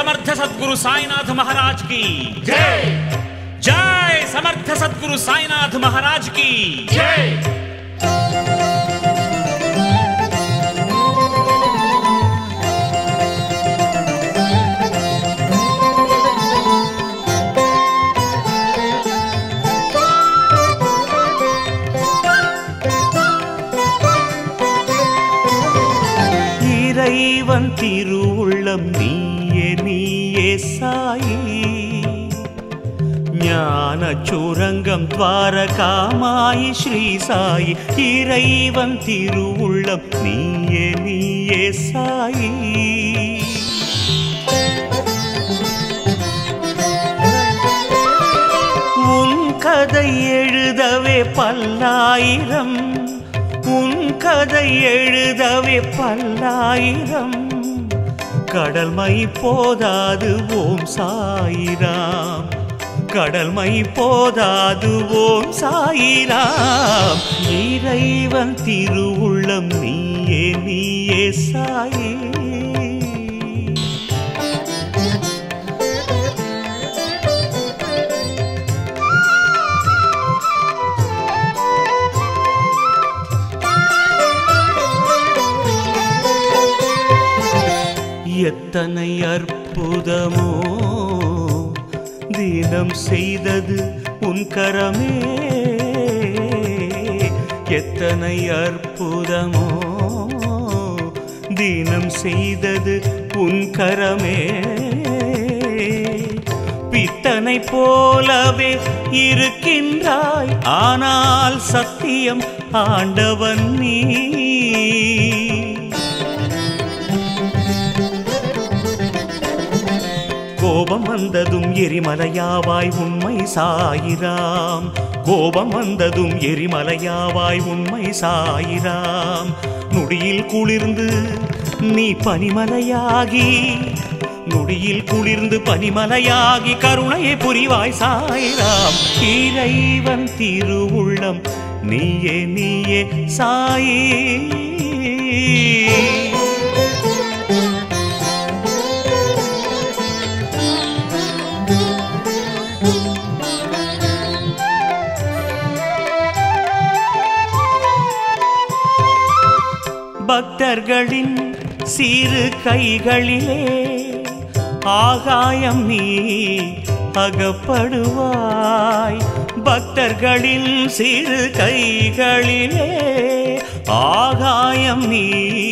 समर्थ सद्गुरु साईनाथ महाराज की जय। जय समर्थ सद्गुरु साईनाथ महाराज की जय। இறைவன் திருவுள்ளம் நீயே நீயே சாயி, ஞான சுரங்கம் துவாரகாமாயி ஸ்ரீ சாயி. இறைவன் திருவுள்ளம் நீயே நீயே சாயி. உன் கதை எழுதவே பல்லாயிரம், உன் கதை எழுதவே பல்லாயிரம், கடல்மை போதாது ஓம் சாயிராம், கடல்மை போதாது ஓம் சாயிராம். இறைவன் திருவுள்ளம் நீயே நீயே சாயி. எத்தனை அற்புதமோ தினம் செய்தது உன் கரமே, எத்தனை அற்புதமோ தினம் செய்தது உன் கரமே. பித்தனை போலவே இருக்கின்றாய், ஆனால் சத்தியம் ஆண்டவன் நீ. கோபம் வந்ததும் எரிமலையாவாய் உண்மை சாயிராம், கோபம் வந்ததும் எரிமலையாவாய் உண்மை சாயிராம். நொடியில் குளிர்ந்து நீ பனிமலையாகி, நொடியில் குளிர்ந்து பனிமலையாகி கருணையை புரிவாய் சாயிராம். இறைவன் திருவுள்ளம் நீயே நீயே சாயி. பக்தர்களின் சிறு கைகளிலே ஆகாயம் நீ அகப்படுவாய், பக்தர்களின் சிறு கைகளிலே ஆகாயம் நீ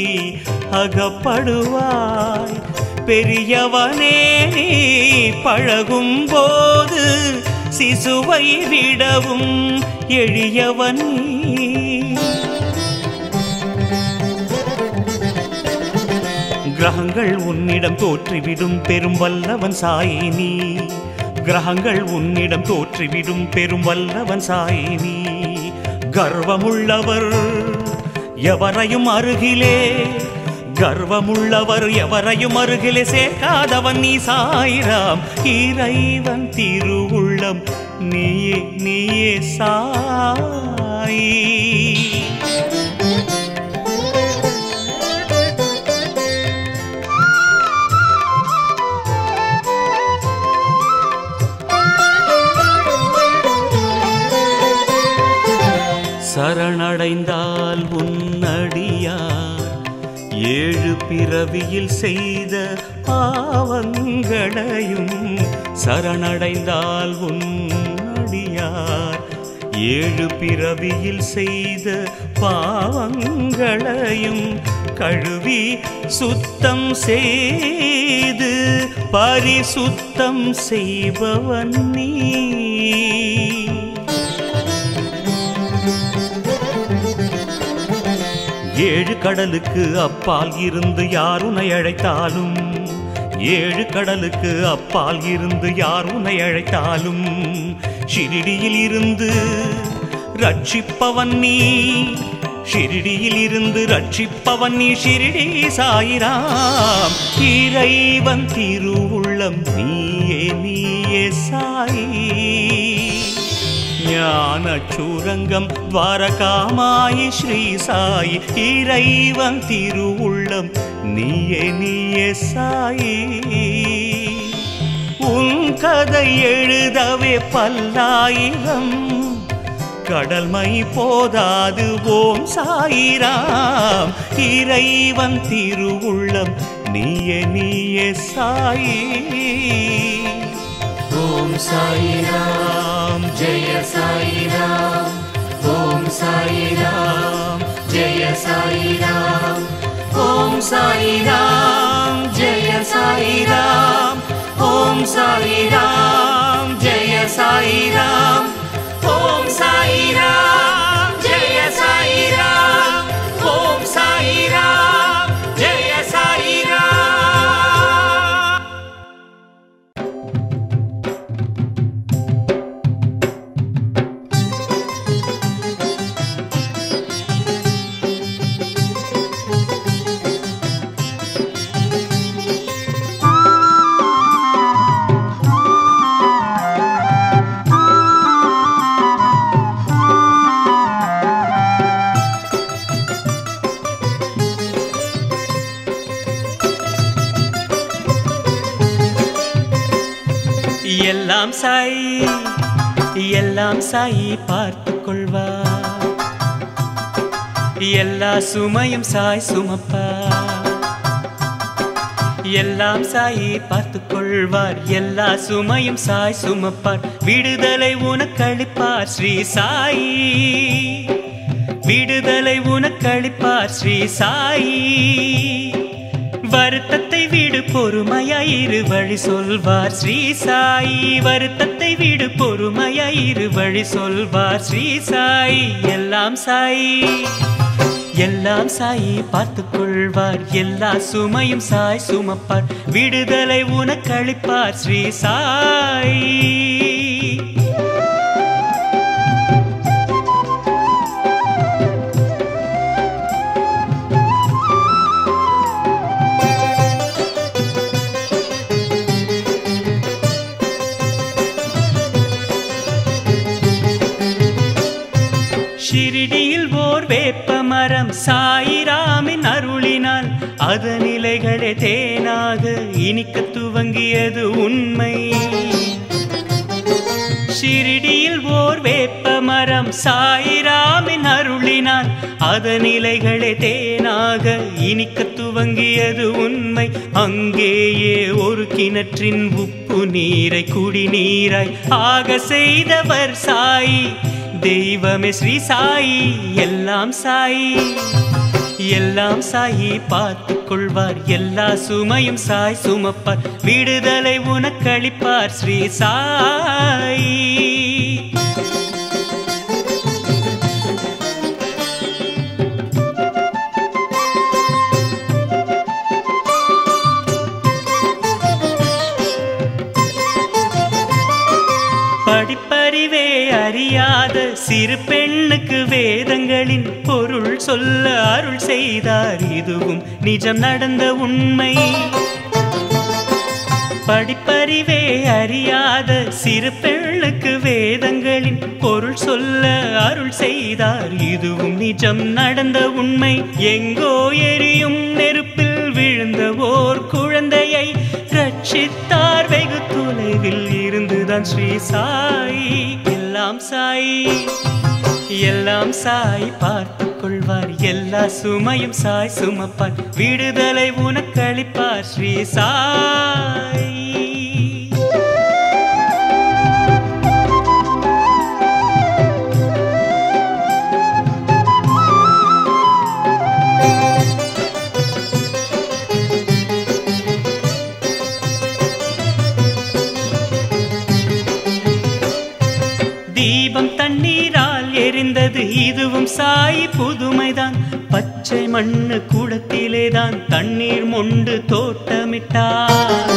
அகப்படுவாய். பெரியவனே நீ பழகும் போது சிசுவை விடவும் எளியவன் நீ. கிரகங்கள் உன்னிடம் தோற்றிவிடும் பெரும் வல்லவன் சாயி நீ, கிரகங்கள் உன்னிடம் தோற்றிவிடும் பெரும் வல்லவன் சாயி நீ. கர்வமுள்ளவர் எவரையும் அருகிலே, கர்வமுள்ளவர் எவரையும் அருகிலே சேர்க்காதவன் நீ சாயிராம். இறைவன் திருவுள்ளம் நீயே நீயே சாயி. சரணடைந்தால் உன்னடியார் ஏழு பிறவியில் செய்த பாவங்களையும், சரணடைந்தால் உன்னடியார் ஏழு பிறவியில் செய்த பாவங்களையும் கழுவி சுத்தம் செய்து பரிசுத்தம் செய்பவன் நீ. ஏழு கடலுக்கு அப்பால் இருந்து யார் உன்னை அழைத்தாலும், ஏழு கடலுக்கு அப்பால் இருந்து யார் உன்னை அழைத்தாலும் ஷிரிடியில் இருந்து ரட்சிப்பவன் நீ, ஷிரிடியில் இருந்து ரட்சிப்பவன் நீ ஷிரிடி சாயிராம். இறைவன் திருவுள்ளம் நீயே நீயே சாயி. ஞான சுரங்கம் துவாரகாமாயி ஸ்ரீ சாயி. இறைவன் திருவுள்ளம் நீயே நீயே சாயி. கதை எழுதவே பல்லாயிரம் கடல்மை போதாது ஓம் சாயிராம் இறைவன் திருவுள்ளம் நீயே நீயே சாயி ஓம் சாயிராம் ஜெய சாயிராம் ஓம் சாயிராம் ஜெய சாயிராம் ஓம் சாயிராம் ஜெய சாயிராம் ஓம் சாயிராம் ஜெய சாயிராம் ஓம் சாயிராம் ஜெய சாயிராம் ஓம் சாயிராம் ஜெய சாயிராம். எல்லாம் சாயி எல்லாம் சாயி பார்த்து கொள்வா எல்லா சுமையும் சாய் சுமப்பா எல்லாம் சாயி பார்த்து கொள்வார் எல்லா சுமையும் சாய் சுமப்பார் விடுதலை உனக்களிப்பார் ஸ்ரீ சாயி விடுதலை உனக்களிப்பார் ஸ்ரீ சாயி வருத்தத்தை விடு பொறுமையாயிரு வழி சொல்வார் ஸ்ரீ சாயி வருத்தத்தை விடு பொறுமையாயிரு வழி சொல்வார் ஸ்ரீ சாயி எல்லாம் சாயி பார்த்து கொள்வார் எல்லா சுமையும் சாய் சுமப்பார் விடுதலை உனக்களிப்பார் ஸ்ரீ சாயி. ஷிரிடியில் ஓர் வேப்ப மரம் சாயிராமின் அருளினால் அதன் இலைகளே தேனாக இனிக்க துவங்கியது உண்மை. ஷிரிடியில் ஓர் வேப்ப மரம் சாயிராமின் அருளினால் அதன் இலைகளே தேனாக இனிக்க துவங்கியது உண்மை. அங்கேயே ஒரு கிணற்றின் உப்பு நீரை குடிநீராய் ஆக செய்தவர் சாயி தெய்வமே ஸ்ரீ சாயி எல்லாம் சாயி பார்த்து கொள்வார் எல்லா சுமையும் சாய் சுமப்பார் விடுதலை உனக்களிப்பார் ஸ்ரீ சாயி. படிப்பறிவே அறியாத சிறு பெண்ணுக்கு வேதங்களின் பொருள் சொல்ல அருள் செய்தார் இதுவும் நிஜம் நடந்த உண்மை. படிப்பறிவே அறியாத சிறு பெண்ணுக்கு வேதங்களின் பொருள் சொல்ல அருள் செய்தார் இதுவும் நிஜம் நடந்த உண்மை. எங்கோ எரியும் நெருப்பில் விழுந்த ஓர் குழந்தையை ரட்சித்தார் வெகு தொலைவில் இருந்துதான் ஸ்ரீ சாயி எல்லாம் சாயி பார்த்து கொள்வார் எல்லா சுமையும் சாய் சுமப்பார் விடுதலை உனக்களிப்பார் ஸ்ரீ சாயி. தீபம் தண்ணீரால் எரிந்தது இதுவும் சாயி புதுமைதான். பச்சை மண்ணு கூடத்திலேதான் தண்ணீர் மொண்டு தோட்டமிட்டார்.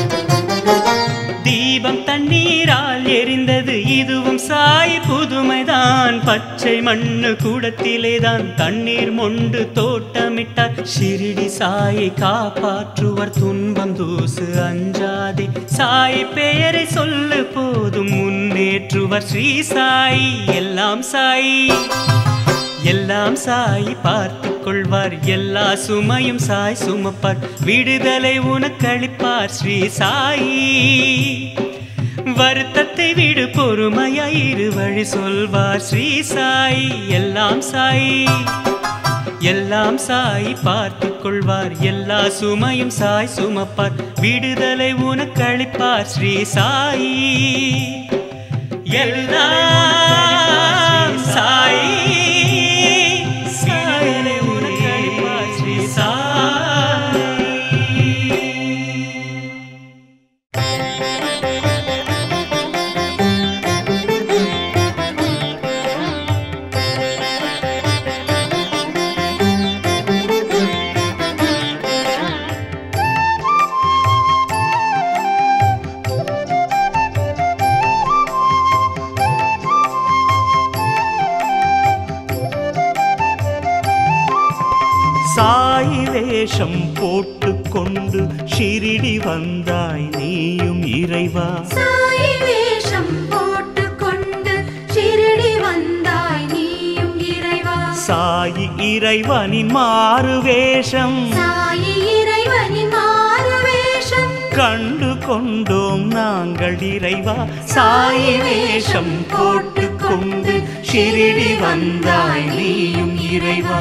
தீபம் தண்ணீரால் எரிந்தது இதுவும் சாயி புதுமைதான். பச்சை மண்ணு கூடத்திலேதான் தண்ணீர் மொண்டு தோட்டமிட்டார். ஷிரிடி சாயை காப்பாற்றுவர் துன்பம் தூசு அஞ்சாதே சாய் பெயரை சொல்லு போதும் முன்னேற்றுவர் ஸ்ரீ சாயி எல்லாம் சாயி பார்த்து கொள்வார் எல்லா சுமையும் சாய் சுமப்பார் விடுதலை உனக்களிப்பார் ஸ்ரீ சாயி வருத்தத்தை விடு பொறுமையாயிரு வழி சொல்வார் ஸ்ரீ சாயி. எல்லாம் சாயி, எல்லாம் சாய் பார்த்துக் கொள்வார். எல்லா சுமையும் சாய் சுமப்பார். விடுதலை உனக்கு அளிப்பார் ஸ்ரீ சாயி. எல்லாம் சாயி, விடுதலை உனக்கு அளிப்பார் ஸ்ரீ சாயி. சாயி வேஷம் போட்டுக்கொண்டு ஷிரிடி வந்தாய் நீயும் இறைவா. சாயி வேஷம் போட்டுக்கொண்டு ஷிரிடி வந்தாய் நீயும் இறைவா. சாயி இறைவனின் மாறு வேஷம், சாயி இறைவனின் மாறு வேஷம் கண்டு கொண்டோம் நாங்கள் இறைவா. சாயி வேஷம் போட்டுக்கொண்டு ஷிரிடி வந்தாய் நீயும் இறைவா.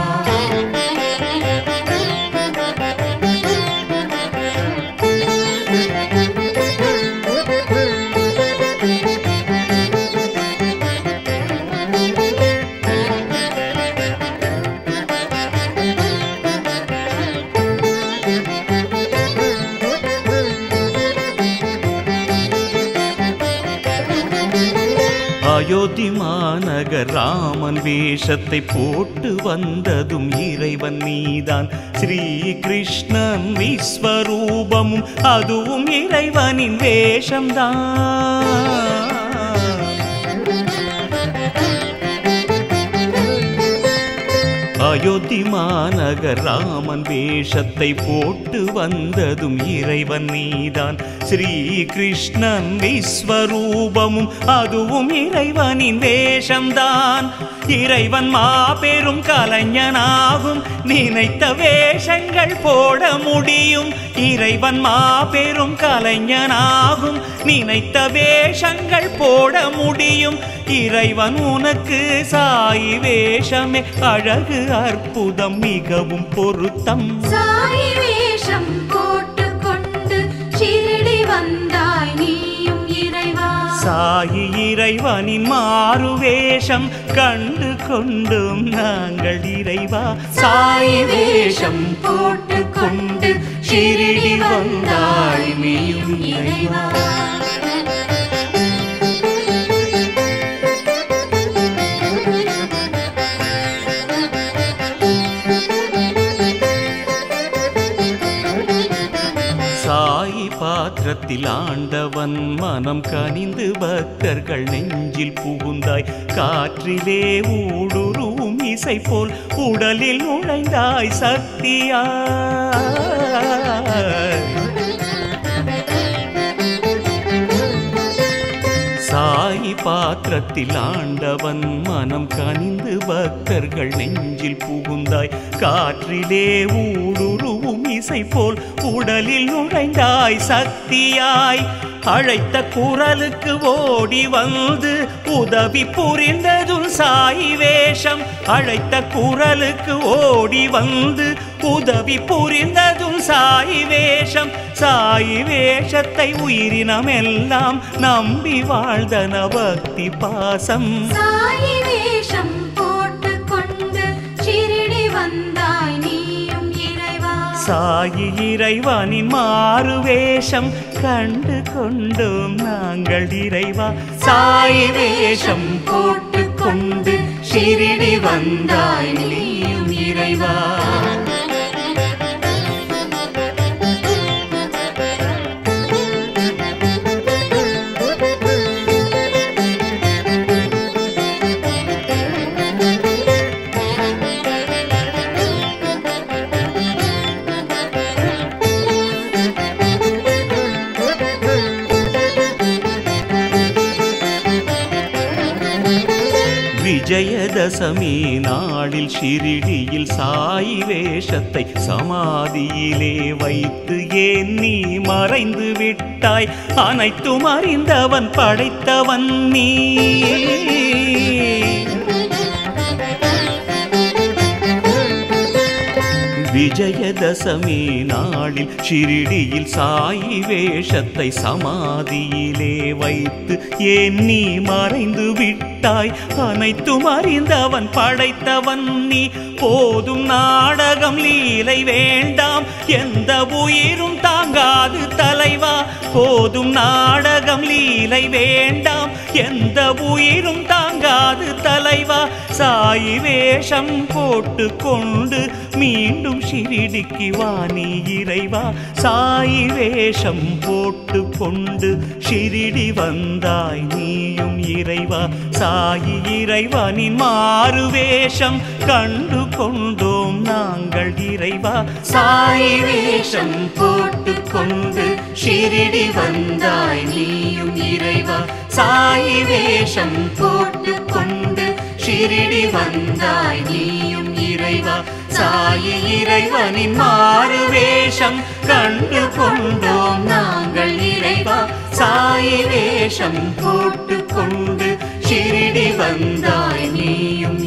அயோத்தி மாநகர் ராமன் வேஷத்தை போட்டு வந்ததும் இறைவன் நீதான். ஸ்ரீ கிருஷ்ணன் விஸ்வரூபமும் அதுவும் இறைவனின் வேஷம்தான். அயோத்தி மாநகர் ராமன் வேஷத்தை போட்டு வந்ததும் இறைவன் நீதான். ஸ்ரீ கிருஷ்ணன் விஸ்வரூபமும் அதுவும் இறைவனின் வேஷம்தான். இறைவன் மாபெரும் கலைஞனாகும், நினைத்த வேஷங்கள் போட முடியும். இறைவன் மாபெரும் கலைஞனாகும், நினைத்த வேஷங்கள் போட முடியும். இறைவன் உனக்கு சாயி வேஷமே அழகு அற்புதம் மிகவும் பொருத்தம். சாயி வேஷம் போட்டுக்கொண்டு ஷிரிடி வந்தாய் நீயும் இறைவா. சாயி இறைவனின் மாறு வேஷம் கண்டு கொண்டும் நாங்கள் இறைவா. சாயி வேஷம் போட்டுக்கொண்டு ஷிரிடி வந்தாய் நீயும் இறைவா. சாயி பாத்திரத்தில் ஆண்டவன் மனம் கனிந்து பக்தர்கள் நெஞ்சில் புகுந்தாய். காற்றிலே ஊடுருவும் இசை போல் உடலில் நுழைந்தாய் சக்தியாய். சாயி பாத்திரத்தில் ஆண்டவன் மனம் கனிந்து பக்தர்கள் நெஞ்சில் புகுந்தாய். காற்றிலே ஊடுருவும் இசை போல் உடலில் நுழைந்தாய் சக்தியாய். அழைத்த குரலுக்கு ஓடி வந்து உதவி புரிந்ததும் சாயி வேஷம். அழைத்த குரலுக்கு ஓடி வந்து உதவி புரிந்ததும் சாயி வேஷம். சாயி வேஷத்தை உயிரினமெல்லாம் நம்பி வாழ்ந்தன பக்தி பாசம். சாயி வேஷம் போட்டுக்கொண்டு ஷிரிடி வந்தாய் நீயும் இறைவா. சாயி இறைவனின் மாறு வேஷம் கண்டு கொண்டோம் நாங்கள் இறைவா. சாயி வேஷம் போட்டுக்கொண்டு ஷிரிடி வந்தாய் நீயும் இறைவா. விஜயதசமி நாளில் ஷிரிடியில் சாயி வேஷத்தை சமாதியிலே வைத்து ஏன் நீ மறைந்து விட்டாய்? அனைத்தும் அறிந்தவன் படைத்தவன் நீ. விஜயதசமி நாளில் ஷிரிடியில் சாயி வேஷத்தை சமாதியிலே வைத்து ஏன் நீ மறைந்து விட்டாய்? அனைத்தும் அறிந்தவன் படைத்தவன் நீ. போதும் நாடகம் லீலை வேண்டாம், எந்த உயிரும் தாங்காது தலைவா. போதும் நாடகம் லீலை வேண்டாம், எந்த உயிரும் தாங்காது தலைவா. சாயி வேஷம் போட்டு கொண்டு மீண்டும் ஷிரிடிக்கு வா நீ இறைவா. சாயி வேஷம் போட்டு கொண்டு ஷிரிடி வந்தாய் நீயும் இறைவா. சாயி இறைவனின் மாறு வேஷம் கண்டு கொண்டோம் நாங்கள் இறைவா. சாயி வேஷம் போட்டு கொண்டு ஷிரிடி வந்தாய் நீயும் இறைவா. சாயி வேஷம் போட்டு கொண்டு ஷிரிடி வந்தாய் நீயும் இறைவா. சாயி இறைவனின் மாறு வேஷம் கண்டு கொண்டோம் நாங்கள் இறைவா. சாயி வேஷம் போட்டு கொண்டு ஷிரிடி வந்தாய் நீயும்